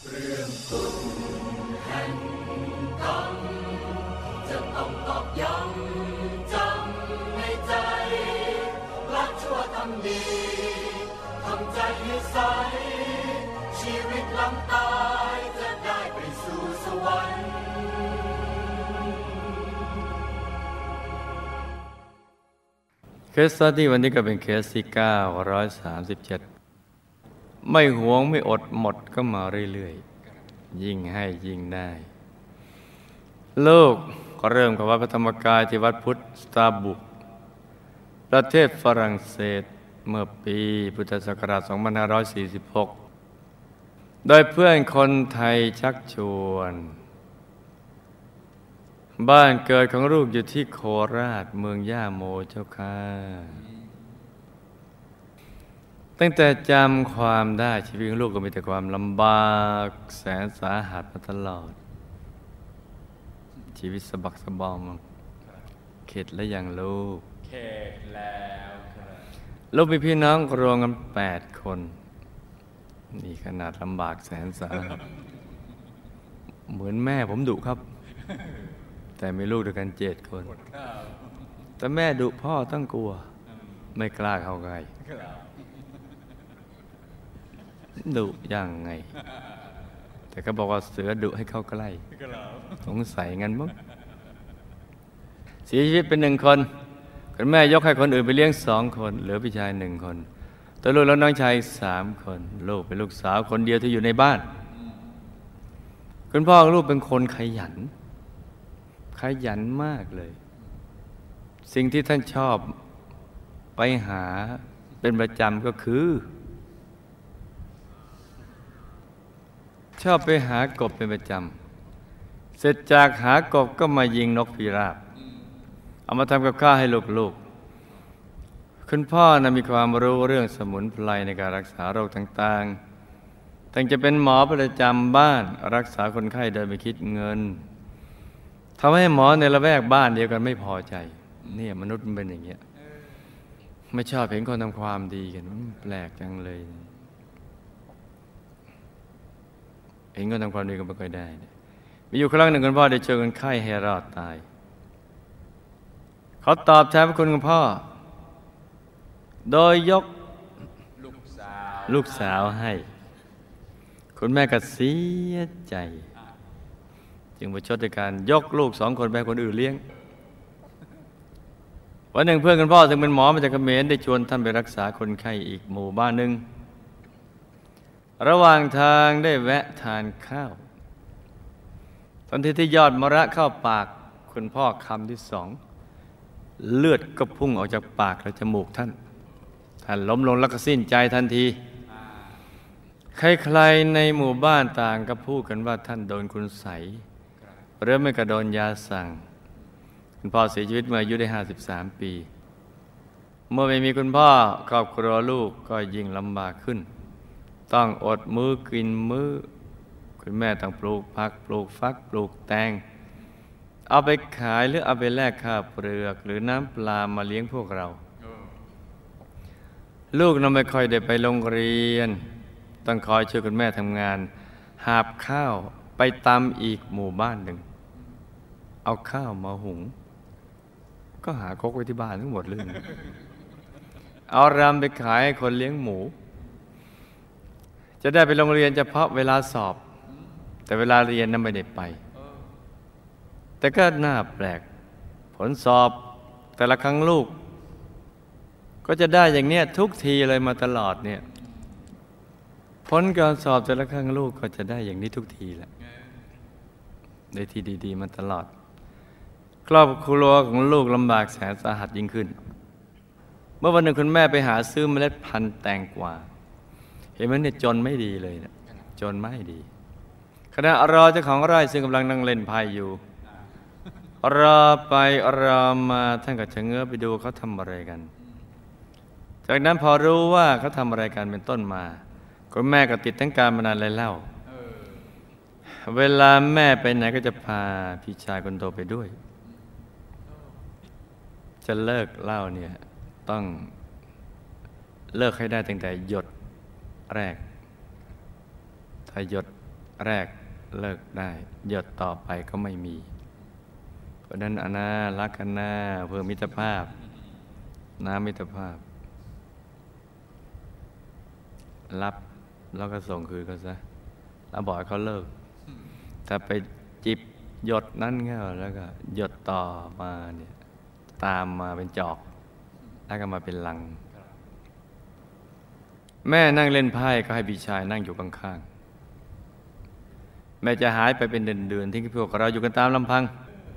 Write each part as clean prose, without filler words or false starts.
เรื่องทุกข์แห่งกรรมจะต้องตอกย้ำจำในใจละชั่วทำดีทำใจให้ใสชีวิตหลังตายจะได้ไปสู่สวรรค์เคสสตั๊ดดี้วันนี้ก็เป็นเคสที่937ไม่หวงไม่อดหมดก็มาเรื่อยๆยิ่งให้ยิ่งได้ลูกก็เริ่มกับวัดพระธรรมกายที่วัดพุทธสตาร์บุกประเทศฝรั่งเศสเมื่อปีพุทธศักราช 2546 โดยเพื่อนคนไทยชักชวนบ้านเกิดของลูกอยู่ที่โคราชเมืองย่าโมเจ้าค่ะตั้งแต่จำความได้ชีวิตของลูกก็มีแต่ความลำบากแสนสาหัสมาตลอดชีวิตสะบักสะบอมเข็ดแล้วยังลูกเข็ดแล้วครับลูกมีพี่น้องรวมกัน8 คนนี่ขนาดลำบากแสนสาหัสเหมือนแม่ผมดุครับแต่มีลูกด้วยกัน7 คนแต่แม่ดุพ่อต้องกลัวไม่กล้าเข้าใกล้ดุยังไงแต่ก็บอกว่าเสือดุให้เข้าใกล้สงสัยงั้นมั้งเสียชีวิตเป็น1 คนคุณแม่ยกให้คนอื่นไปเลี้ยง2 คนเหลือพี่ชาย1 คนตัวลูกแล้วน้องชาย3 คนลูกเป็นลูกสาวคนเดียวที่อยู่ในบ้านคุณพ่อลูกเป็นคนขยันมากเลยสิ่งที่ท่านชอบไปหาเป็นประจำก็คือชอบไปหากบเป็นประจำเสร็จจากหากบก็มายิงนกพิราบเอามาทำกับข้าวให้ลูกๆคุณพ่อนะมีความรู้เรื่องสมุนไพรในการรักษาโรคต่างๆตั้งจะเป็นหมอประจำบ้านรักษาคนไข้โดยไม่คิดเงินทำให้หมอในละแวกบ้านเดียวกันไม่พอใจเนี่ยมนุษย์มันเป็นอย่างเงี้ยไม่ชอบเห็นคนทำความดีกันแปลกจังเลยเห็นคนทำความดีก็ไม่ค่อยได้มีอยู่ครั้งหนึ่งคุณพ่อได้เจอคนไข้ให้รอดตายเขาตอบแทนพระคุณคุณพ่อโดยยกลูกสาวให้คุณแม่ก็เสียใจจึงประชดด้วยการยกลูก2 คนไปให้คนอื่นเลี้ยงวันหนึ่งเพื่อนคุณพ่อซึ่งเป็นหมอมาจากเขมรได้ชวนท่านไปรักษาคนไข้อีกหมู่บ้านหนึ่งระหว่างทางได้แวะทานข้าวตอนที่ยอดมะระเข้าปากคุณพ่อคำที่2เลือดก็พุ่งออกจากปากและจมูกท่านล้มลงแล้วก็สิ้นใจทันทีใครๆในหมู่บ้านต่างก็พูดกันว่าท่านโดนคุณไสยหรือไม่ก็โดนยาสั่งคุณพ่อเสียชีวิตเมื่ออายุได้53 ปีเมื่อไม่มีคุณพ่อครอบครัวลูกก็ยิ่งลำบากขึ้นต้องอดมื้อกินมื้อคุณแม่ต้องปลูกผักปลูกฟักปลูกแตงเอาไปขายหรือเอาไปแลกข้าวเปลือกหรือน้ำปลามาเลี้ยงพวกเราลูกเราไม่ค่อยได้ไปโรงเรียนต้องคอยช่วยคุณแม่ทำงานหาบข้าวไปตำอีกหมู่บ้านหนึ่งเอาข้าวมาหุงก็หาครกไว้ที่บ้านทั้งหมดเลยเอารำไปขายให้คนเลี้ยงหมูจะได้ไปโรงเรียนเฉพาะเวลาสอบแต่เวลาเรียนนั้นไม่ได้ไปแต่ก็น่าแปลกผลสอบแต่ละครั้งลูกก็จะได้อย่างเนี้ยทุกทีเลยมาตลอดเนี่ยผลการสอบแต่ละครั้งลูกก็จะได้อย่างนี้ทุกทีแหละได้ทีดีๆมาตลอดครอบครัวของลูกลำบากแสนสาหัสยิ่งขึ้นเมื่อวันหนึ่งคุณแม่ไปหาซื้อเมล็ดพันธุ์แตงกวาเห็นไหมเนี่ยจนไม่ดีเลยนะจนไม่ดีขณะรอเจ้าของไร่ซึ่งกำลังนั่งเล่นไพ่อยู่รอไปรอมาท่านก็ชะเง้อไปดูเขาทำอะไรกันจากนั้นพอรู้ว่าเขาทำอะไรกันเป็นต้นมาคุณแม่ก็ติดทั้งการพนันและเหล้าเวลาแม่ไปไหนก็จะพาพี่ชายคนโตไปด้วยจะเลิกเหล้าเนี่ยต้องเลิกให้ได้ตั้งแต่หยดแรกถ้าหยดแรกเลิกได้หยดต่อไปก็ไม่มีเพราะนั้นรักกันนะเพื่อมิตรภาพน้ำมิตรภาพรับแล้วก็ส่งคืนเขาซะแล้วบอกให้เขาเลิกถ้าไปจิบหยดนั่นเงี้ยแล้วก็หยดต่อมาเนี่ยตามมาเป็นจอกแล้วก็มาเป็นลังแม่นั่งเล่นไพ่ก็ให้พี่ชายนั่งอยู่ข้างๆแม่จะหายไปเป็นเดือนๆที่พวกเราอยู่กันตามลำพัง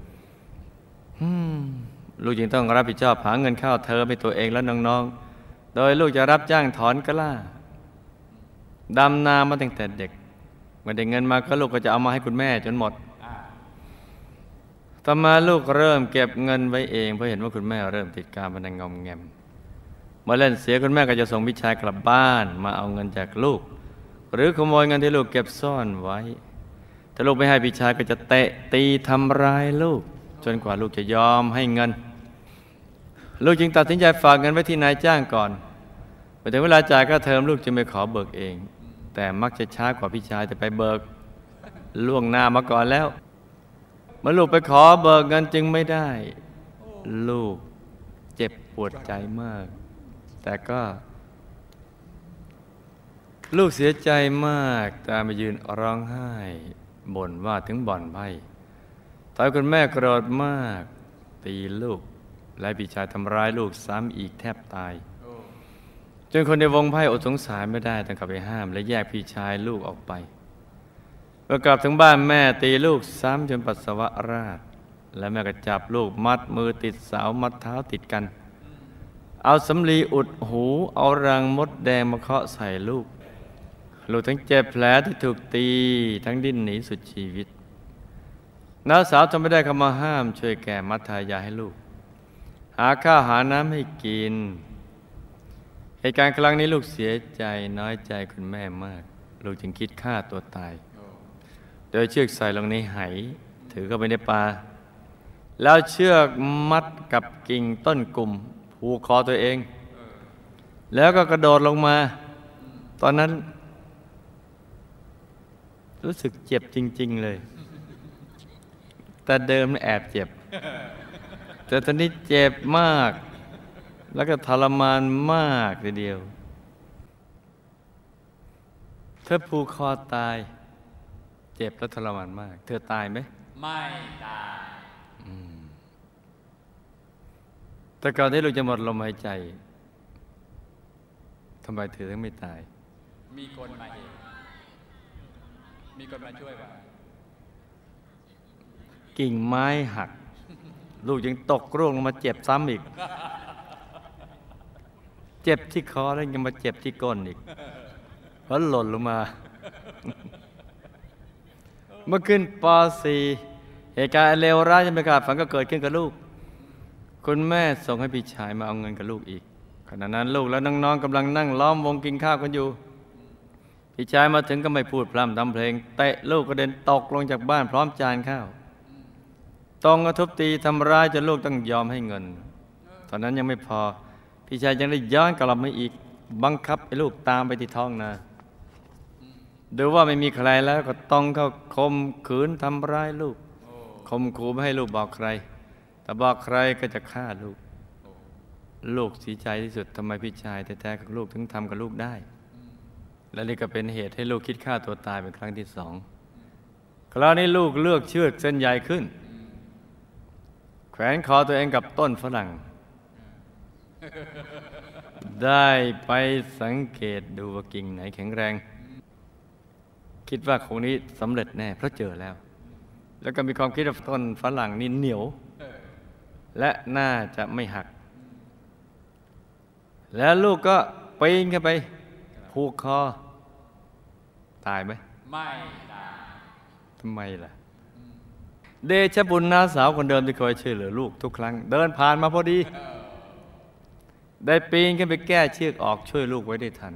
ลูกจึงต้องรับผิดชอบหาเงินเข้าเทอมให้ตัวเองและน้องๆโดยลูกจะรับจ้างถอนกล้าดำนามาตั้งแต่เด็กเมื่อได้เงินมาก็ลูกก็จะเอามาให้คุณแม่จนหมดต่อมาลูกเริ่มเก็บเงินไว้เองเพราะเห็นว่าคุณแม่เริ่มติดการพนันงอมแงมเมื่อเล่นเสียคุณแม่ก็จะส่งพี่ชายกลับบ้านมาเอาเงินจากลูกหรือขโมยเงินที่ลูกเก็บซ่อนไว้ถ้าลูกไม่ให้พี่ชายก็จะเตะตีทำร้ายลูกจนกว่าลูกจะยอมให้เงินลูกจึงตัดสินใจฝากเงินไว้ที่นายจ้างก่อนพอถึงเวลาจ่ายค่าเทอมลูกจึงไปขอเบิกเองแต่มักจะช้ากว่าพี่ชายจะไปเบิกล่วงหน้ามาก่อนแล้วเมื่อลูกไปขอเบิกเงินจึงไม่ได้ลูกเจ็บปวดใจมากแต่ก็ลูกเสียใจมากตามไปยืนร้องไห้บ่นว่าถึงบ่อนไพ่ตอนคุณแม่โกรธมากตีลูกและพี่ชายทำร้ายลูกซ้ำอีกแทบตายจนคนในวงไพ่อดสงสารไม่ได้ต้องกลับไปห้ามและแยกพี่ชายลูกออกไปเมื่อกลับถึงบ้านแม่ตีลูกซ้ำจนปัสสาวะราดและแม่ก็จับลูกมัดมือติดเสามัดเท้าติดกันเอาสำลีอุดหูเอารังมดแดงมาเคาะใส่ลูกทั้งเจ็บแผลที่ถูกตีทั้งดิ้นหนีสุดชีวิตน้าสาวทำไม่ได้เข้ามาห้ามช่วยแก้มัดทายาให้ลูกหาข้าวหาน้ำให้กินเหตุการณ์ครั้งนี้ลูกเสียใจน้อยใจคุณแม่มากลูกจึงคิดฆ่าตัวตายโดยเชือกใส่ลงในไหถือเข้าไปในป่าแล้วเชือกมัดกับกิ่งต้นกุ่มผูกคอตัวเองแล้วก็กระโดดลงมาตอนนั้นรู้สึกเจ็บจริงๆเลยแต่เดิมแอบเจ็บแต่ตอนนี้เจ็บมากแล้วก็ทรมานมากทีเดียวเธอผูกคอตายเจ็บและทรมานมากเธอตายไหมไม่ตายแต่ก่อนที่ลูกจะหมดลมหายใจทำไมเธอถึงไม่ตายมีคนมาเองมีคนมาช่วยป่ะกิ่งไม้หักลูกยังตกร่วงลงมาเจ็บซ้ำอีกเจ็บที่คอแล้วยังมาเจ็บที่ก้นอีกเพราะหล่นลงมาเมื่อขึ้นป .4 เหตุการณ์เลวร้ายที่ไม่คาดฝันก็เกิดขึ้นกับลูกคุณแม่ส่งให้พี่ชายมาเอาเงินกับลูกอีกขณะนั้นลูกและน้องๆกำลังนั่งล้อมวงกินข้าวกันอยู่พี่ชายมาถึงก็ไม่พูดพร่ำทำเพลงเตะลูกกระเด็นตกลงจากบ้านพร้อมจานข้าวต้องกระทุบตีทำร้ายจนลูกต้องยอมให้เงินตอนนั้นยังไม่พอพี่ชายยังได้ย้อนกลับมาอีกบังคับให้ลูกตามไปที่ท้องนาดูว่าไม่มีใครแล้วก็ต้องเข้าข่มขืนทำร้ายลูกข่มขู่ไม่ให้ลูกบอกใครแต่บอกใครก็จะฆ่าลูกเสียใจที่สุดทำไมพี่ชายแท้ๆกับลูกถึงทำกับลูกได้และนี่ก็เป็นเหตุให้ลูกคิดฆ่าตัวตายเป็นครั้งที่ 2คราวนี้ลูกเลือกเชือกเส้นใหญ่ขึ้นแขวนคอตัวเองกับต้นฝรั่งได้ไปสังเกตดูว่ากิ่งไหนแข็งแรงคิดว่าคงนี้สำเร็จแน่เพราะเจอแล้วก็มีความคิดว่าต้นฝรั่งนี่เหนียวและน่าจะไม่หักแล้วลูกก็ปีนขึ้นไปผูกคอตายไหมไม่ตายทำไมล่ะเดชบุญน้าสาวคนเดิมที่คอยช่วยเหลือลูกทุกครั้งเดินผ่านมาพอดีได้ปีนขึ้นไปแก้เชือกออกช่วยลูกไว้ได้ทัน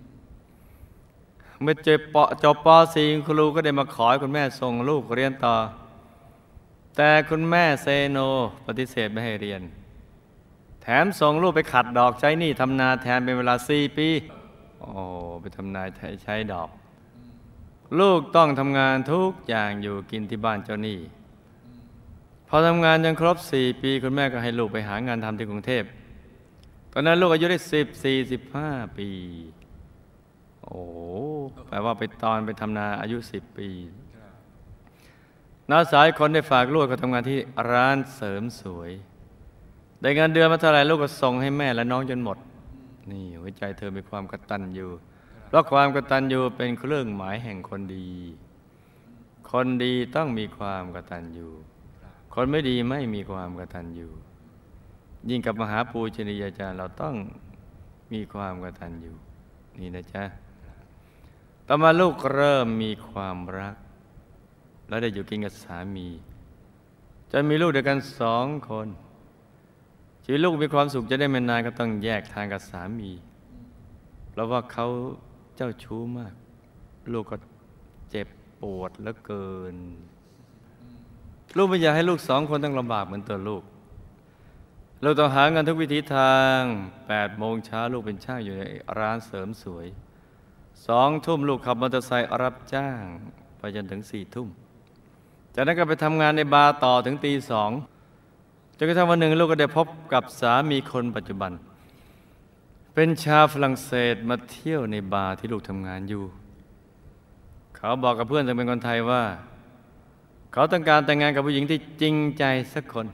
เมื่อจบป .4 ครูก็ได้มาขอให้คุณแม่ส่งลูกเรียนต่อแต่คุณแม่เซโนปฏิเสธไม่ให้เรียนแถมส่งลูกไปขัดดอกใช้หนี้ทำนาแทนเป็นเวลา4 ปีโอ้ไปทำนาใช้ดอกลูกต้องทำงานทุกอย่างอยู่กินที่บ้านเจ้าหนี้พอทำงานจนครบ4 ปีคุณแม่ก็ให้ลูกไปหางานทำที่กรุงเทพตอนนั้นลูกอายุได้15 ปีโอ้แปลว่าไปตอนไปทำนาอายุ10 ปีน้าสาวคนได้ฝากลูกเขาทำงานที่ร้านเสริมสวยได้เงินเดือนมาเท่าไหร่ลูกก็ส่งให้แม่และน้องจนหมดนี่หัวใจเธอมีความกตัญญูเพราะความกตัญญูเป็นเครื่องหมายแห่งคนดีคนดีต้องมีความกตัญญูคนไม่ดีไม่มีความกตัญญูยิ่งกับมหาปูชนียาจารย์เราต้องมีความกตัญญูนี่นะจ๊ะต่อมาลูกเริ่มมีความรักแล้วได้อยู่กินกับสามีจนมีลูกด้วยกัน2 คนชีวิตลูกมีความสุขจะได้ไม่นานก็ต้องแยกทางกับสามีเพราะว่าเขาเจ้าชู้มากลูกก็เจ็บปวดเหลือเกินลูกไม่อยากให้ลูก2 คนต้องลำบากเหมือนตัวลูกต้องหาเงินทุกวิถีทาง8 โมงเช้าลูกเป็นช่างอยู่ในร้านเสริมสวย2 ทุ่มลูกขับมอเตอร์ไซค์รับจ้างไปจนถึง4 ทุ่มจากนั้นก็ไปทำงานในบาร์ต่อถึงตี 2จนกระทั่งวันหนึ่งลูกก็ได้พบกับสามีคนปัจจุบันเป็นชาวฝรั่งเศสมาเที่ยวในบาร์ที่ลูกทำงานอยู่เขาบอกกับเพื่อนซึ่งเป็นคนไทยว่าเขาต้องการแต่งงานกับผู้หญิงที่จริงใจสักคน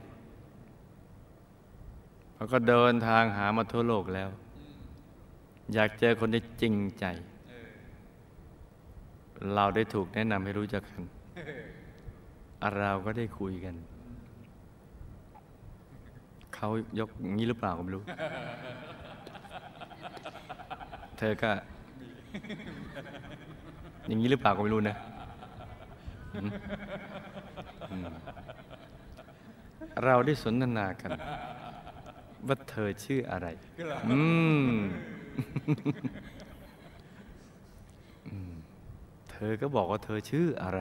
เขาก็เดินทางหามาทั่วโลกแล้วอยากเจอคนที่จริงใจเราได้ถูกแนะนำให้รู้จักกันเราก็ได้คุยกันเขายกอย่างนี้หรือเปล่าก็ไม่รู้เธอก็อย่างนี้หรือเปล่าก็ไม่รู้นะเราได้สนทนากันว่าเธอชื่ออะไรเธอก็บอกว่าเธอชื่ออะไร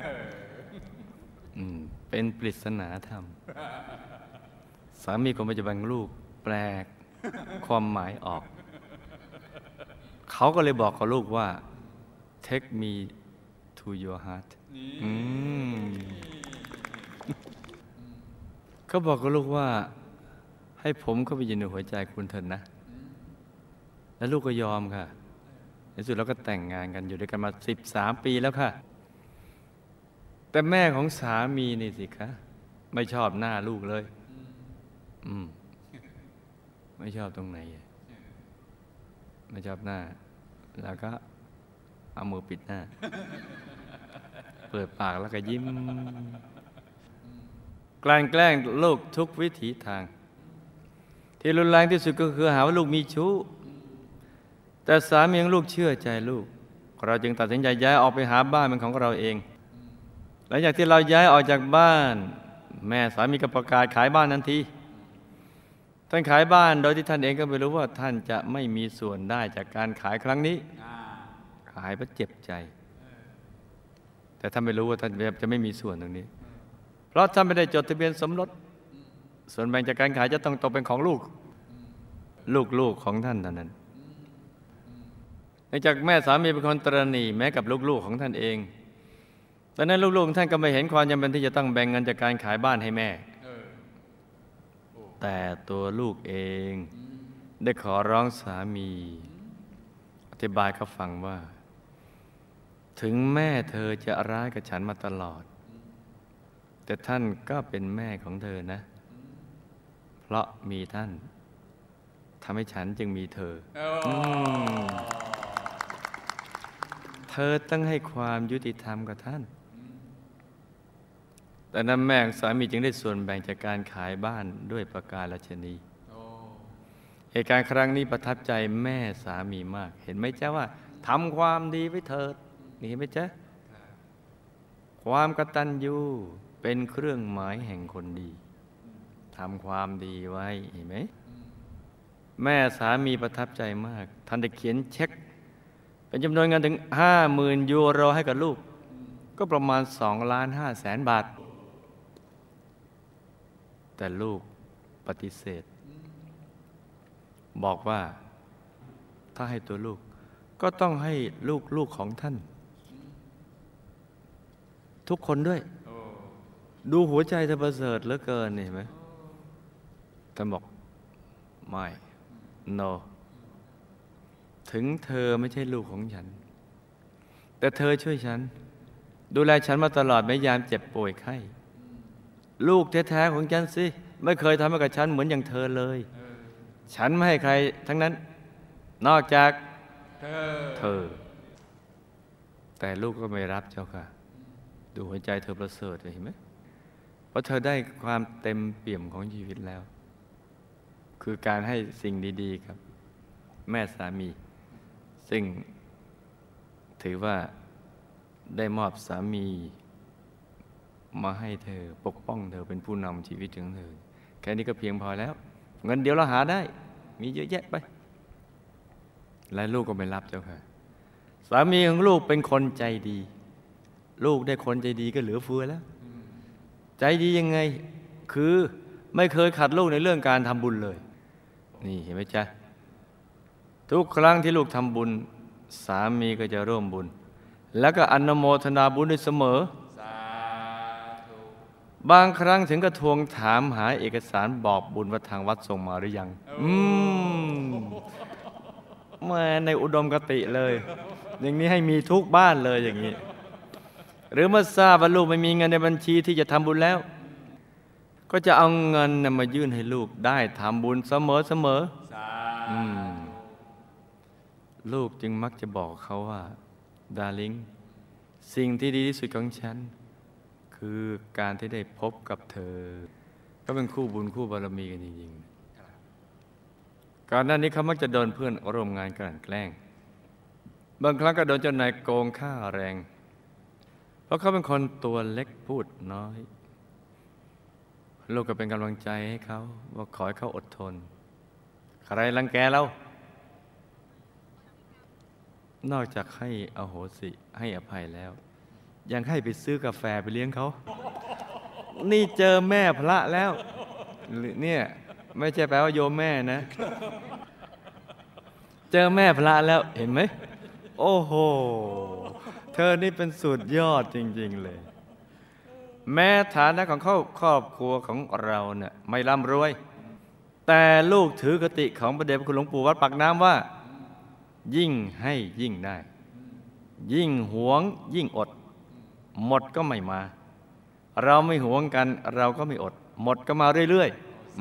เป็นปริศนาธรรมสามีคนปัจจุบันลูกแปลกความหมายออกเขาก็เลยบอกกับลูกว่า take me to your heart เขาบอกกับลูกว่าให้ผมเข้าไปยืนในหัวใจคุณเถิดนะแล้วลูกก็ยอมค่ะในสุดเราก็แต่งงานกันอยู่ด้วยกันมา13 ปีแล้วค่ะแต่แม่ของสามีนี่สิคะไม่ชอบหน้าลูกเลยไม่ชอบตรงไหนไม่ชอบหน้าแล้วก็เอามือปิดหน้าเปิดปากแล้วก็ยิ้มแกล้งลูกทุกวิถีทางที่รุนแรงที่สุดก็คือหาว่าลูกมีชู้แต่สามีของลูกเชื่อใจลูกเราจึงตัดสินใจย้ายออกไปหาบ้านเป็นของเราเองหลังจากที่เราย้ายออกจากบ้านแม่สามีก็ประกาศขายบ้านทันทีท่านขายบ้านโดยที่ท่านเองก็ไม่รู้ว่าท่านจะไม่มีส่วนได้จากการขายครั้งนี้ขายเพราะเจ็บใจแต่ท่านไม่รู้ว่าท่านจะไม่มีส่วนตรงนี้เพราะท่านไม่ได้จดทะเบียนสมรสส่วนแบ่งจากการขายจะต้องตกเป็นของลูกของท่านเท่านั้นเนื่องจากแม่สามีเป็นคนตระหนี่แม้กับลูกของท่านเองดังนั้นลูกของท่านก็ไม่เห็นความจำเป็นที่จะต้องแบ่งเงินจากการขายบ้านให้แม่แต่ตัวลูกเองได้ขอร้องสามีอธิบายเขาฟังว่าถึงแม่เธอจะร้ายกับฉันมาตลอดแต่ท่านก็เป็นแม่ของเธอนะเพราะมีท่านทำให้ฉันจึงมีเธอเธอต้องให้ความยุติธรรมกับท่านแต่นั้นแม่ของสามีจึงได้ส่วนแบ่งจากการขายบ้านด้วยประการฉะนี้เหตุการณ์ครั้งนี้ประทับใจแม่สามีมากเห็นไหมจ๊ะว่าทำความดีไว้เถิดนี่เห็นไหมจ๊ะความกตัญญูเป็นเครื่องหมายแห่งคนดีทำความดีไว้เห็นไหมแม่สามีประทับใจมากท่านได้เขียนเช็คเป็นจำนวนเงินถึง 50,000 ยูโรให้กับลูกก็ประมาณ 2,500,000 บาทแต่ลูกปฏิเสธบอกว่าถ้าให้ตัวลูกก็ต้องให้ลูกของท่านทุกคนด้วยดูหัวใจเธอประเสริฐเหลือเกินเห็นไหมท่านบอกไม่ no ถึงเธอไม่ใช่ลูกของฉันแต่เธอช่วยฉันดูแลฉันมาตลอดแม้ยามเจ็บป่วยไข้ลูกแท้ๆของฉันสิไม่เคยทำให้กับฉันเหมือนอย่างเธอเลยฉันไม่ให้ใครทั้งนั้นนอกจากเธอแต่ลูกก็ไม่รับเจ้าค่ะดูหัวใจเธอประเสริฐเห็นไหมเพราะเธอได้ความเต็มเปี่ยมของชีวิตแล้วคือการให้สิ่งดีๆครับแม่สามีซึ่งถือว่าได้มอบสามีมาให้เธอปกป้องเธอเป็นผู้นำชีวิตของเธอแค่นี้ก็เพียงพอแล้วเงินเดี๋ยวเราหาได้มีเยอะแยะไปและลูกก็ไม่รับเจ้าค่ะสามีของลูกเป็นคนใจดีลูกได้คนใจดีก็เหลือเฟือแล้วใจดียังไงคือไม่เคยขัดลูกในเรื่องการทำบุญเลยนี่เห็นไหมจ๊ะทุกครั้งที่ลูกทำบุญสามีก็จะร่วมบุญแล้วก็อนุโมทนาบุญด้วยเสมอบางครั้งถึงกระทวงถามหาเอกสารบอกบุญว่าทางวัดส่งมาหรือยังมาในอุดมคติเลยอย่างนี้ให้มีทุกบ้านเลยอย่างนี้หรือเมื่อทราบว่าลูกไม่มีเงินในบัญชีที่จะทำบุญแล้วก็จะเอาเงินมายื่นให้ลูกได้ทำบุญเสมอลูกจึงมักจะบอกเขาว่าดาร์ลิงสิ่งที่ดีที่สุดของฉันคือการที่ได้พบกับเธอก็เป็นคู่บุญคู่บารมีกันจริงๆก่อนหน้านี้เขามักจะโดนเพื่อนร่วมงานกลั่นแกล้งบางครั้งก็โดนเจ้านายโกงค่าแรงเพราะเขาเป็นคนตัวเล็กพูดน้อยลูกก็เป็นกำลังใจให้เขาว่าขอให้เขาอดทนใครรังแกเรานอกจากให้อโหสิให้อภัยแล้วยังให้ไปซื้อกาแฟไปเลี้ยงเขานี่เจอแม่พระแล้วเนี่ยไม่ใช่แปลว่าโยมแม่นะเจอแม่พระแล้วเห็นไหมโอ้โหเธอนี่เป็นสุดยอดจริงๆเลยแม้ฐานะของครอบครัวของเราเนี่ยไม่ร่ำรวยแต่ลูกถือคติของพระเดชพระคุณหลวงปู่วัดปากน้ำว่ายิ่งให้ยิ่งได้ยิ่งหวงยิ่งอดหมดก็ไม่มาเราไม่หวงกันเราก็ไม่อดหมดก็มาเรื่อย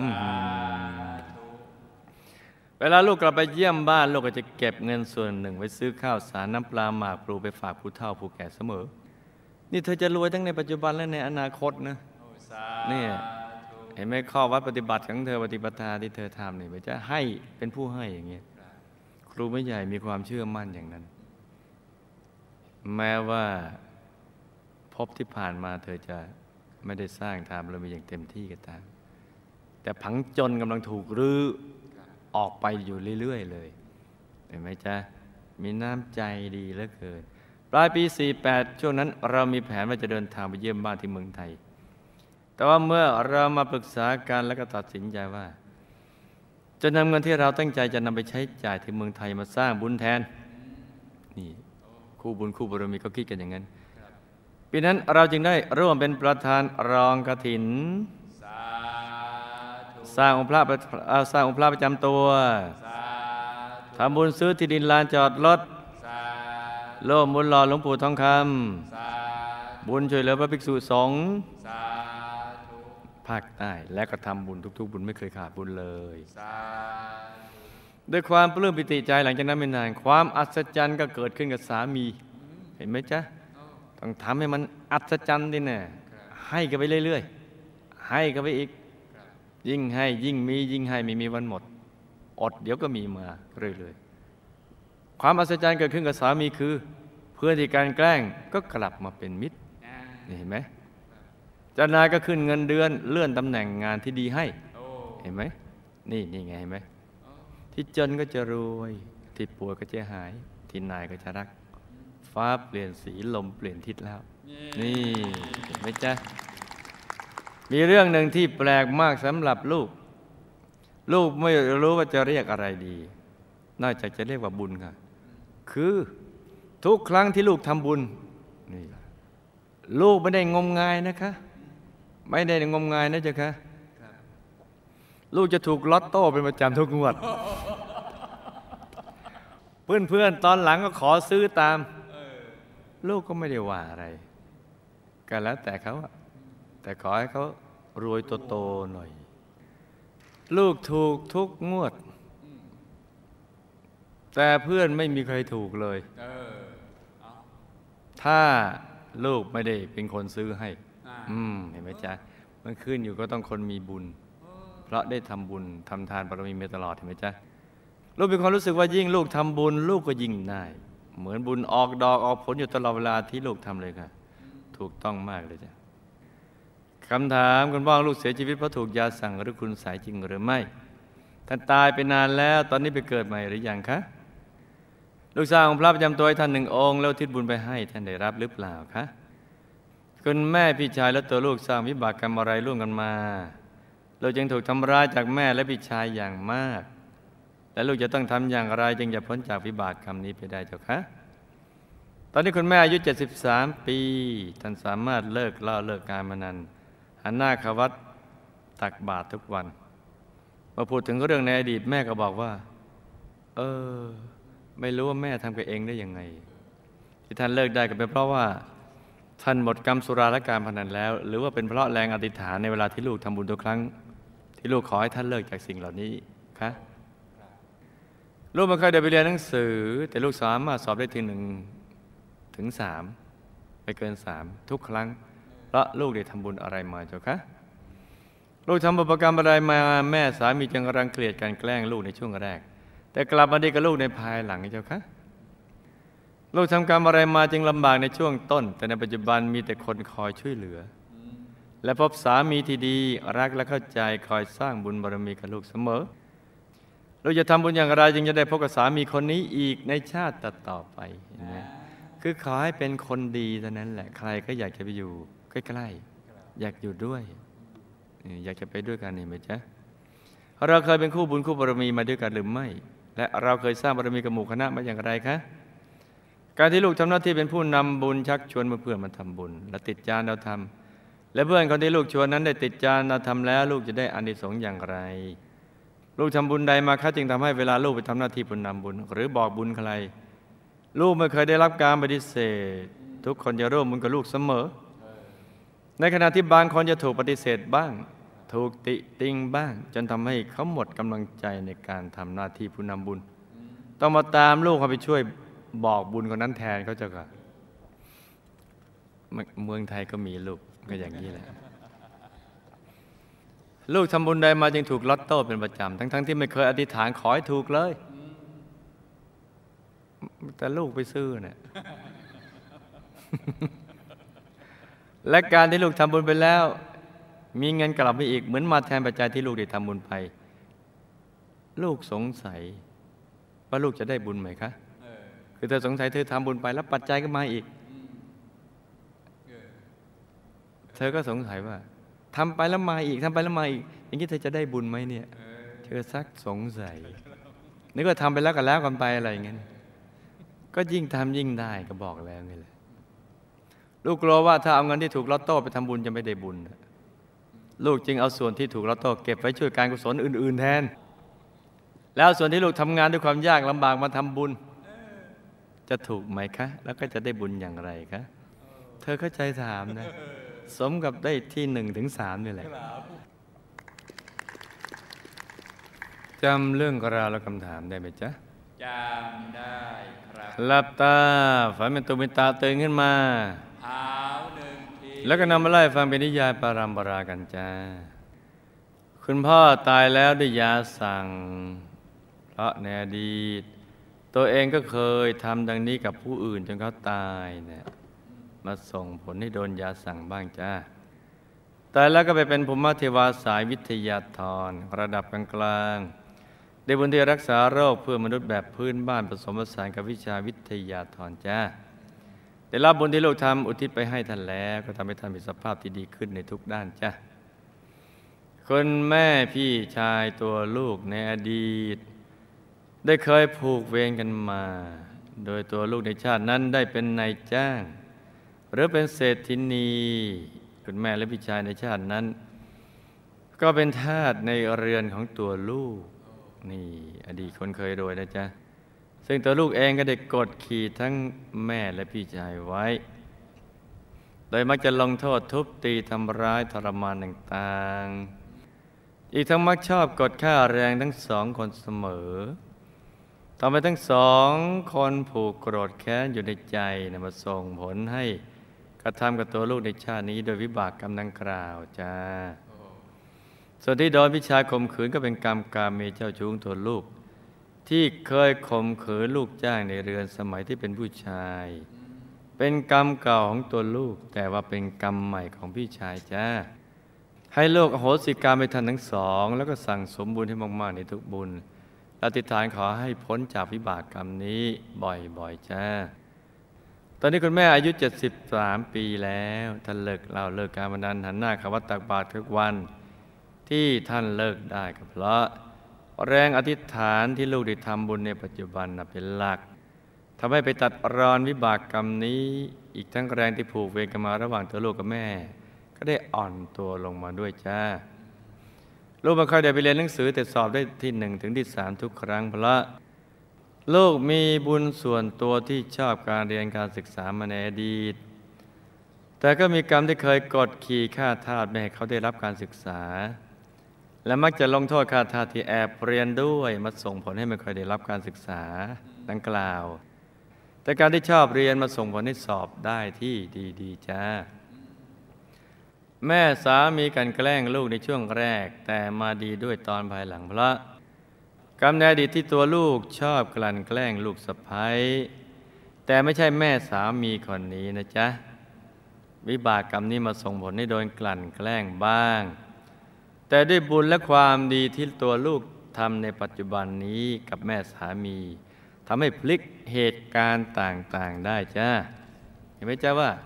ๆเวลาลูกกลับไปเยี่ยมบ้านลูกก็จะเก็บเงินส่วนหนึ่งไว้ซื้อข้าวสารน้ำปลาหมากพลูไปฝากผู้เฒ่าผู้แก่เสมอนี่เธอจะรวยทั้งในปัจจุบันและในอนาคตนะเนี่ยเห็นไหมข้อวัดปฏิบัติของเธอปฏิปทาที่เธอทำนี่มันจะให้เป็นผู้ให้อย่างเงี้ยครูไม่ใหญ่มีความเชื่อมั่นอย่างนั้นแม้ว่าพบที่ผ่านมาเธอจะไม่ได้สร้างทานบารมีอย่างเต็มที่ก็ตามแต่ผังจนกำลังถูกรื้อออกไปอยู่เรื่อยๆเลยเห็นไหมจ๊ะมีน้ำใจดีเหลือเกินปลายปี 48 ช่วงนั้นเรามีแผนว่าจะเดินทางไปเยี่ยมบ้านที่เมืองไทยแต่ว่าเมื่อเรามาปรึกษากันแล้วก็ตัดสินใจว่าจะนำเงินที่เราตั้งใจจะนำไปใช้จ่ายที่เมืองไทยมาสร้างบุญแทนนี่คู่บุญคู่บารมีก็คิดกันอย่างนั้นปีนั้นเราจึงได้ร่วมเป็นประธานรองกฐินสร้างองค์พระประจำตัวทำบุญซื้อที่ดินลานจอดรถร่วมบุญหล่อหลวงปู่ทองคำบุญช่วยเหลือพระภิกษุสงฆ์ภาคใต้และก็ทำบุญทุกๆบุญไม่เคยขาดบุญเลยด้วยความปลื้มปิติใจหลังจากนั้นไม่นานความอัศจรรย์ก็เกิดขึ้นกับสามีเห็นไหมจ๊ะต้องทำให้มันอัศจรรย์ดิแน่ให้กันไปเรื่อยๆให้กันไปอีกยิ่งให้ยิ่งมียิ่งให้ไม่มีวันหมดอดเดี๋ยวก็มีมาเรื่อยๆความอัศจรรย์เกิดขึ้นกับสามีคือเพื่อนที่การแกล้งก็กลับมาเป็นมิตรเห็นไหมเจ้านายก็ขึ้นเงินเดือนเลื่อนตำแหน่งงานที่ดีให้เห็นไหมนี่ไงเห็นไหมที่จนก็จะรวยที่ป่วยก็จะหายที่นายก็จะรักฟ้าเปลี่ยนสีลมเปลี่ยนทิศแล้วนี่เห็นไหมจ๊ะมีเรื่องหนึ่งที่แปลกมากสำหรับลูกไม่รู้ว่าจะเรียกอะไรดีนอกจากจะเรียกว่าบุญค่ะคือทุกครั้งที่ลูกทำบุญนี่ลูกไม่ได้งมงายนะคะ ไม่ได้งมงายนะจ๊ะคะลูกจะถูกลอตโต้เป็นประจำทุกงวด เพื่อนๆตอนหลังก็ขอซื้อตามลูกก็ไม่ได้ว่าอะไรก็แล้วแต่เขาแต่ขอให้เขารวยโตๆหน่อยลูกถูกทุกงวดแต่เพื่อนไม่มีใครถูกเลยถ้าลูกไม่ได้เป็นคนซื้อให้เห็นไหมจ๊ะมันขึ้นอยู่ก็ต้องคนมีบุญเพราะได้ทำบุญทำทานบารมีมาตลอดเห็นไหมจ๊ะลูกมีความรู้สึกว่ายิ่งลูกทำบุญลูกก็ยิ่งได้เหมือนบุญออกดอกออกผลอยู่ตลอดเวลาที่ลูกทำเลยค่ะถูกต้องมากเลยจ้ะคำถามคุณพ่อลูกเสียชีวิตเพราะถูกยาสั่งหรือคุณสายจริงหรือไม่ท่านตายไปนานแล้วตอนนี้ไปเกิดใหม่หรือยังคะลูกสาวของพระประจำตัวท่านหนึ่งองค์แล้วทิศบุญไปให้ท่านได้รับหรือเปล่าคะคุณแม่พี่ชายและตัวลูกสร้างวิบากกรรมอะไรร่วมกันมาเราจึงถูกทำร้ายจากแม่และพี่ชายอย่างมากและลูกจะต้องทำอย่างไรจึงจะพ้นจากวิบากกรรมนี้ไปได้เจ้าคะตอนนี้คุณแม่อายุ73 ปีท่านสามารถเลิกเหล้าเลิกการพนันหันหน้าเข้าวัดตักบาตรทุกวันมาพูดถึงเรื่องในอดีตแม่ก็บอกว่าไม่รู้ว่าแม่ทำกับเองได้ยังไงที่ท่านเลิกได้ก็เป็นเพราะว่าท่านหมดกรรมสุราและการพนันแล้วหรือว่าเป็นเพราะแรงอธิษฐานในเวลาที่ลูกทำบุญทุกครั้งที่ลูกขอให้ท่านเลิกจากสิ่งเหล่านี้คะลูกไม่เคยได้ไปเรียนหนังสือแต่ลูกสามารถสอบได้ถึง1 ถึง 3ไม่เกิน3ทุกครั้งเพราะลูกได้ทำบุญอะไรมาเจ้าคะลูกทำบุญกรรมอะไรมาแม่สามีจึงรังเกียจการแกล้งลูกในช่วงแรกแต่กลับมาดีกับลูกในภายหลังเจ้าคะลูกทำกรรมอะไรมาจึงลำบากในช่วงต้นแต่ในปัจจุบันมีแต่คนคอยช่วยเหลือและพบสามีที่ดีรักและเข้าใจคอยสร้างบุญบารมีกับลูกเสมอลูกจะทำบุญอย่างไรจึงจะได้พบกับสามีคนนี้อีกในชาติต่อไปเห็นไหมคือขอให้เป็นคนดีเท่านั้นแหละใครก็อยากจะไปอยู่ใกล้ๆอยากอยู่ด้วยอยากจะไปด้วยกันเห็นไหมจ๊ะเราเคยเป็นคู่บุญคู่บารมีมาด้วยกันหรือไม่และเราเคยสร้างบารมีกับหมู่คณะมาอย่างไรคะการที่ลูกทำหน้าที่เป็นผู้นำบุญชักชวนเพื่อนมาทำบุญและติดจานเราทำและเพื่อนคนที่ลูกชวนนั้นได้ติดจานเราทำแล้วลูกจะได้อานิสงส์อย่างไรลูกทำบุญใดมาคะจึงทำให้เวลาลูกไปทำหน้าที่ผู้นำบุญหรือบอกบุญใครลูกไม่เคยได้รับการปฏิเสธทุกคนจะร่วมบุญกับลูกเสมอในขณะที่บางคนจะถูกปฏิเสธบ้างถูกติติงบ้างจนทำให้เขาหมดกำลังใจในการทำหน้าที่ผู้นำบุญต้องมาตามลูกเขาไปช่วยบอกบุญคนนั้นแทนเขาเจ้าค่ะเมืองไทยก็มีลูกก็อย่างนี้แหละลูกทำบุญใดมาจึงถูกลอตโต้เป็นประจำทั้งที่ไม่เคยอธิษฐานขอให้ถูกเลยแต่ลูกไปซื้อเนี่ย และการที่ลูกทำบุญไปแล้วมีเงินกลับมาอีกเหมือนมาแทนปัจจัยที่ลูกได้ทำบุญไปลูกสงสัยว่าลูกจะได้บุญไหมคะคือเธอสงสัยเธอทำบุญไปแล้วปัจจัยก็มาอีกเธอก็สงสัยว่าทำไปแล้วมาอีกทำไปแล้วมาอีกอย่างนี้เธอจะได้บุญไหมเนี่ยเธอซักสงสัยนึกว่าทำไปแล้วกันไปอะไรอย่างเงี้ยก็ยิ่งทำยิ่งได้ก็บอกแล้วนี่แหละลูกกลัวว่าถ้าเอาเงินที่ถูกลอตโต้ไปทำบุญจะไม่ได้บุญลูกจึงเอาส่วนที่ถูกลอตโต้เก็บไว้ช่วยการกุศลอื่นๆแทนแล้วส่วนที่ลูกทำงานด้วยความยากลำบากมาทำบุญจะถูกไหมคะแล้วก็จะได้บุญอย่างไรคะเธอเข้าใจถามนะสมกับได้ที่1 ถึง 3นี่แหละจำเรื่องราวและคำถามได้ไหมจ๊ะจำได้ครับหลับตาฝันเป็นตุเป็นตาตื่นขึ้นมาหาว1 ทีแล้วก็นำมาไล่ฟังเป็นนิยายปารัมปรากันจ้าคุณพ่อตายแล้วด้วยยาสั่งเพราะในอดีตตัวเองก็เคยทำดังนี้กับผู้อื่นจนเขาตายเนี่ยมาส่งผลให้โดนยาสั่งบ้างจ้าตายแล้วก็ไปเป็นภูมิเทวาสายวิทยาธรระดับกลางๆได้บุญที่รักษาโรคเพื่อมนุษย์แบบพื้นบ้านผสมผสานกับวิชาวิทยาธรจ้าได้รับบุญที่ลูกทำอุทิศไปให้ท่านแล้วก็ทำให้ท่านมีสภาพที่ดีขึ้นในทุกด้านจ้าคุณแม่พี่ชายตัวลูกในอดีตได้เคยผูกเวรกันมาโดยตัวลูกในชาตินั้นได้เป็นนายจ้างหรือเป็นเศรษฐินีคุณแม่และพี่ชายในชาตินั้นก็เป็นทาสในเรือนของตัวลูกนี่อดีตคนเคยรวยนะจ๊ะซึ่งตัวลูกเองก็ได้กดขี่ทั้งแม่และพี่ชายไว้โดยมักจะลงโทษทุบตีทำร้ายทรมานต่างๆอีกทั้งมักชอบกดค่าแรงทั้งสองคนเสมอทำให้ทั้งสองคนผูกโกรธแค้นอยู่ในใจมาส่งผลให้กระทำกับตัวลูกในชาตินี้โดยวิบากกรรมดังกล่าวจ้าส่วนที่โดนพี่ชายข่มขืนก็เป็นกรรมกาเมเจ้าชู้ตัวลูกที่เคยข่มขืนลูกจ้างในเรือนสมัยที่เป็นผู้ชายเป็นกรรมเก่าของตัวลูกแต่ว่าเป็นกรรมใหม่ของพี่ชายจ้าให้โลกอโหสิกรรมไปทันทั้งสองแล้วก็สั่งสมบุญให้มากๆในทุกบุญอธิษฐานขอให้พ้นจากวิบากกรรมนี้บ่อยๆจ้าตอนนี้คุณแม่อายุ73 ปีแล้วท่านเลิกเหล้าเลิกการพนันหันหน้าเข้าวัดตักบาตรทุกวันที่ท่านเลิกได้ก็เพราะแรงอธิษฐานที่ลูกได้ทำบุญในปัจจุบันเป็นหลักทำให้ไปตัดรอนวิบากกรรมนี้อีกทั้งแรงที่ผูกเวรกันมาระหว่างตัวลูกกับแม่ก็ได้อ่อนตัวลงมาด้วยจ้าลูกไม่ค่อยได้ไปเรียนหนังสือแต่สอบได้ที่1 ถึงที่ 3ทุกครั้งเพราะลูกมีบุญส่วนตัวที่ชอบการเรียนการศึกษามาในอดีตแต่ก็มีกรรมที่เคยกดขี่ฆ่าทาสไม่ให้เขาได้รับการศึกษาและมักจะลงโทษฆ่าทาสที่แอบเรียนด้วยมาส่งผลให้ไม่ค่อยได้รับการศึกษาดังกล่าวแต่การที่ชอบเรียนมาส่งผลให้สอบได้ที่ดีจ้าแม่สามีกันแกล้งลูกในช่วงแรกแต่มาดีด้วยตอนภายหลังเพราะกรรมในอดีตที่ตัวลูกชอบกลั่นแกล้งลูกสะใภ้แต่ไม่ใช่แม่สามีคนนี้นะจ๊ะวิบากกรรมนี้มาส่งผลให้โดนกลั่นแกล้งบ้างแต่ด้วยบุญและความดีที่ตัวลูกทำในปัจจุบันนี้กับแม่สามีทำให้พลิกเหตุการณ์ต่างๆได้จ้าเห็นไหมจ้าว่า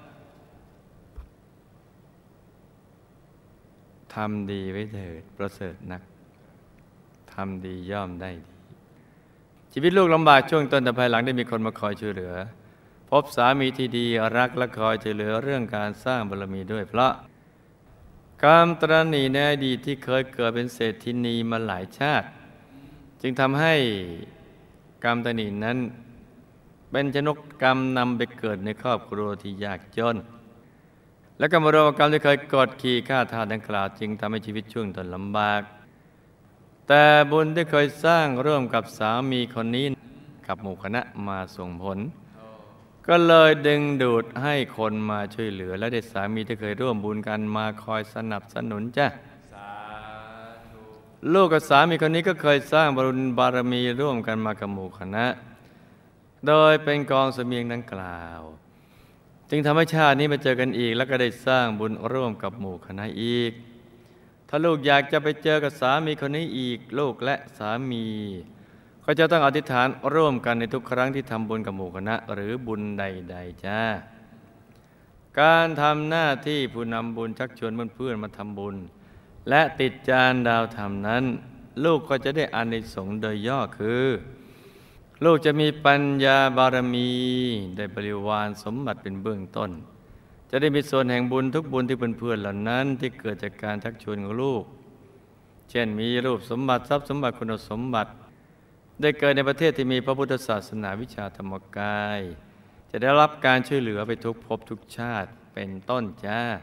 ทำดีไว้เถิดประเสริฐนักทำดีย่อมได้ดีชีวิตลูกลำบากช่วงต้นแต่ภายหลังได้มีคนมาคอยช่วยเหลือพบสามีที่ดีรักและคอยช่วยเหลือเรื่องการสร้างบารมีด้วยเพราะกรรมตระหนี่ในอดีตที่เคยเกิดเป็นเศรษฐินีมาหลายชาติจึงทำให้กรรมตระหนี่นั้นเป็นชนกกรรมนำไปเกิดในครอบครัวที่ยากจนและกรรมโรคกรรมที่เคยกดขี่ฆ่าทาสดังกล่าวจึงทำให้ชีวิตช่วงต้นลำบากแต่บุญที่เคยสร้างร่วมกับสามีคนนี้กับหมู่คณะมาส่งผลก็เลยดึงดูดให้คนมาช่วยเหลือและได้สามีที่เคยร่วมบุญกันมาคอยสนับสนุนจ้ะลูกกับสามีคนนี้ก็เคยสร้างบุญบารมีร่วมกันมากับหมู่คณะโดยเป็นกองเสบียงดังกล่าวจึงทำให้ชาตินี้มาเจอกันอีกแล้วก็ได้สร้างบุญร่วมกับหมู่คณะอีกถ้าลูกอยากจะไปเจอกับสามีคนนี้อีกลูกและสามีก็จะต้องอธิษฐานร่วมกันในทุกครั้งที่ทำบุญกับหมู่คณะหรือบุญใดๆจ้าการทำหน้าที่ผู้นำบุญชักชวนเพื่อนๆมาทำบุญและติดจานดาวธรรมนั้นลูกก็จะได้อานิสงส์โดยย่อคือลูกจะมีปัญญาบารมีได้บริวารสมบัติเป็นเบื้องต้นจะได้มีส่วนแห่งบุญทุกบุญที่เพื่อนๆเหล่านั้นที่เกิดจากการชักชวนของลูกเช่นมีรูปสมบัติทรัพย์สมบัติคุณสมบัติได้เกิดในประเทศที่มีพระพุทธศาสนาวิชาธรรมกายจะได้รับการช่วยเหลือไปทุกภพทุกชาติเป็นต้นจ้า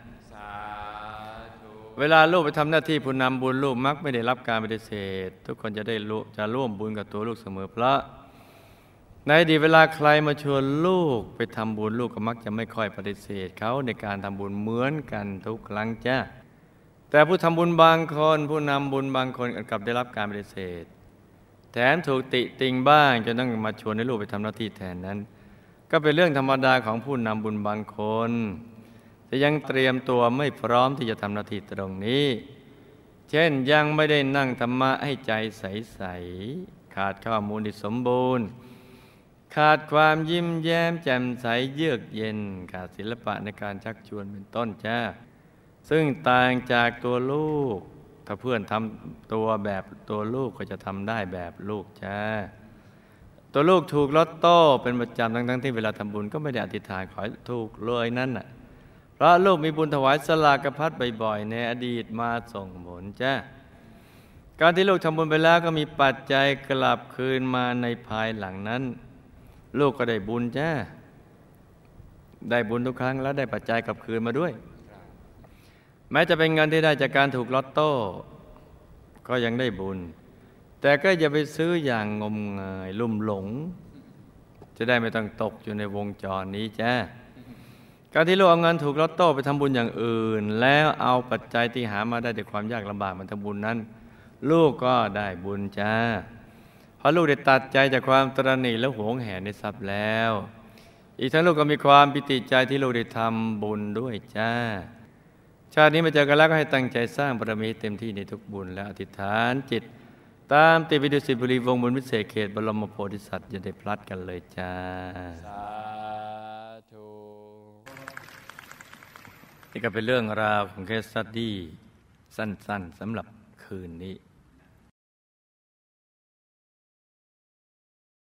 เวลาลูกไปทำหน้าที่ผู้นำบุญลูกมักไม่ได้รับการปฏิเสธทุกคนจะร่วมบุญกับตัวลูกเสมอเพราะในอดีตเวลาใครมาชวนลูกไปทำบุญลูกก็มักจะไม่ค่อยปฏิเสธเขาในการทำบุญเหมือนกันทุกครั้งจ้าแต่ผู้ทำบุญบางคนผู้นำบุญบางคนกลับได้รับการปฏิเสธแถมถูกติติงบ้างจนต้องมาชวนให้ลูกไปทำหน้าที่แทนนั้นก็เป็นเรื่องธรรมดาของผู้นำบุญบางคนแต่ยังเตรียมตัวไม่พร้อมที่จะทำหน้าที่ตรงนี้เช่นยังไม่ได้นั่งธรรมะให้ใจใสๆขาดข้อมูลที่สมบูรณ์ขาดความยิ้มแย้มแจ่มใสเยือกเย็นขาดศิลปะในการชักชวนเป็นต้นจ้าซึ่งต่างจากตัวลูกถ้าเพื่อนทำตัวแบบตัวลูกก็จะทำได้แบบลูกจ้าตัวลูกถูกลอตโต้เป็นประจำทั้งที่เวลาทำบุญก็ไม่ได้อธิษฐานขอให้ถูกเลยนั่นน่ะเพราะลูกมีบุญถวายสลากพัดบ่อยๆในอดีตมาส่งผลจ้าการที่ลูกทำบุญไปแล้วก็มีปัจจัยกลับคืนมาในภายหลังนั้นลูกก็ได้บุญจ้าได้บุญทุกครั้งแล้วได้ปัจจัยกลับคืนมาด้วยแม้จะเป็นเงินที่ได้จากการถูกลอตโต้ก็ยังได้บุญแต่ก็อย่าไปซื้ออย่างงมงายลุ่มหลงจะได้ไม่ต้องตกอยู่ในวงจรนี้จ้าการที่ลูกเอาเงินถูกลอตโต้ไปทำบุญอย่างอื่นแล้วเอาปัจจัยที่หามาได้จากความยากลำบากมาทำบุญนั้นลูกก็ได้บุญจ้าเพราะลูกได้ตัดใจจากความตระหนี่และหวงแหนในทรัพย์แล้วอีกทั้งลูกก็มีความปิติใจที่ลูกได้ทำบุญด้วยจ้าชาตินี้มาเจอกันแล้วก็ให้ตั้งใจสร้างบารมีเต็มที่ในทุกบุญและอธิษฐานจิตตามติดวิดุสิตบุรีวงศ์บุญวิเศษเขตบรมโพธิสัตว์จะได้พลัดกันเลยจ้าสาธุนี่ก็เป็นเรื่องราวของเคสสตัดดี้สั้นๆสำหรับคืนนี้